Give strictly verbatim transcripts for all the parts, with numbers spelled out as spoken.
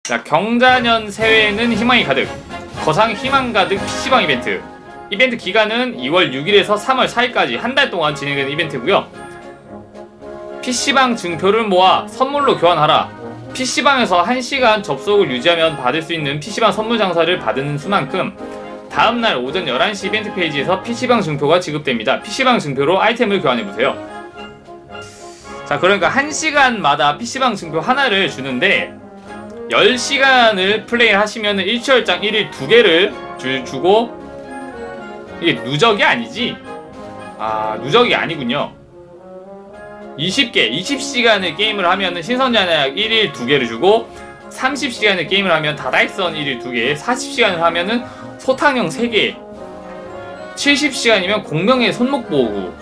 자, 경자년 새해에는 희망이 가득, 거상 희망 가득 피시방 이벤트. 이벤트 기간은 이월 육일에서 삼월 사일까지 한 달 동안 진행되는 이벤트고요. 피시방 증표를 모아 선물로 교환하라. 피시방에서 한 시간 접속을 유지하면 받을 수 있는 피시방 선물 장사를 받은 수만큼 다음날 오전 열한 시 이벤트 페이지에서 피시방 증표가 지급됩니다. 피시방 증표로 아이템을 교환해보세요. 자, 그러니까 한 시간마다 피시방 증표 하나를 주는데 열 시간을 플레이를 하시면 일취월장 일 일 두 개를 주, 주고 이게 누적이 아니지? 아, 누적이 아니군요. 이십 개, 이십 시간을 게임을 하면 신선자약 일 일 두 개를 주고 삼십 시간을 게임을 하면 다다익선 일 일 두 개, 사십 시간을 하면은 소탕형 세 개, 칠십 시간이면 공명의 손목보호구,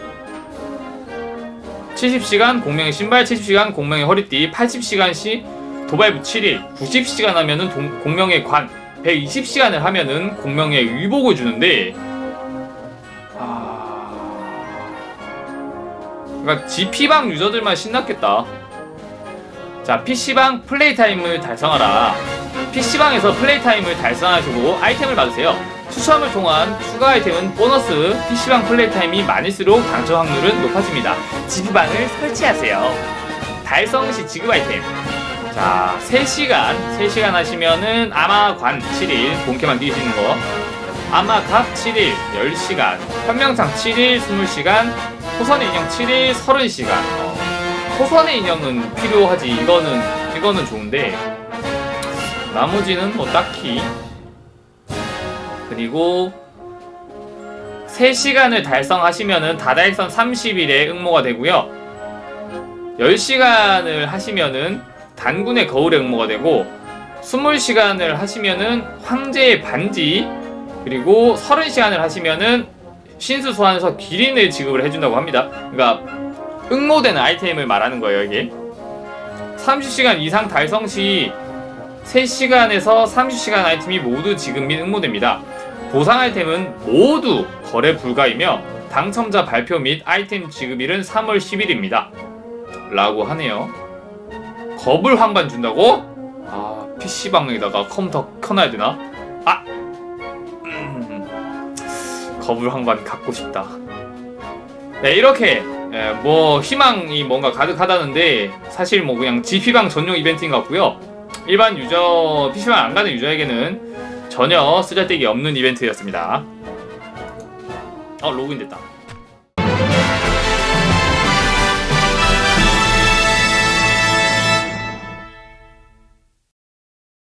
칠십 시간 공명의 신발, 칠십 시간 공명의 허리띠, 팔십 시간씩 도발부 칠 일, 구십 시간 하면은 동, 공명의 관, 백이십 시간을 하면은 공명의 의복을 주는데, 아... 그러니까 지피방 유저들만 신났겠다. 자, 피시방 플레이 타임을 달성하라. 피시방에서 플레이 타임을 달성하시고 아이템을 받으세요. 추첨을 통한 추가 아이템은 보너스. 피시방 플레이 타임이 많을수록 당첨 확률은 높아집니다. 지피방을 설치하세요. 달성 시 지급 아이템. 자, 세 시간, 세 시간 하시면은 아마관 칠 일, 본캐만 뛰실 수 있는 거. 아마갑 칠 일, 열 시간. 현명창 칠 일, 이십 시간. 호선의 인형 칠 일, 삼십 시간. 어, 호선의 인형은 필요하지. 이거는, 이거는 좋은데. 나머지는 뭐 딱히. 그리고 세 시간을 달성하시면은 다다익선 삼십 일에 응모가 되고요. 열 시간을 하시면은 단군의 거울의 응모가 되고, 이십 시간을 하시면은 황제의 반지, 그리고 삼십 시간을 하시면은 신수 소환해서 기린을 지급을 해준다고 합니다. 그러니까 응모되는 아이템을 말하는 거예요, 이게. 삼십 시간 이상 달성 시 세 시간에서 삼십 시간 아이템이 모두 지급 및 응모됩니다. 보상 아이템은 모두 거래 불가이며 당첨자 발표 및 아이템 지급일은 삼월 십일입니다. 라고 하네요. 겁을 한번 준다고? 아, 피시방에다가 컴퓨터 켜놔야 되나? 아! 음, 겁을 한번 갖고 싶다. 네, 이렇게 예, 뭐 희망이 뭔가 가득하다는데 사실 뭐 그냥 지피방 전용 이벤트인 것 같고요. 일반 유저, 피시방 안 가는 유저에게는 전혀 쓰잘데기 없는 이벤트였습니다. 어, 로그인 됐다.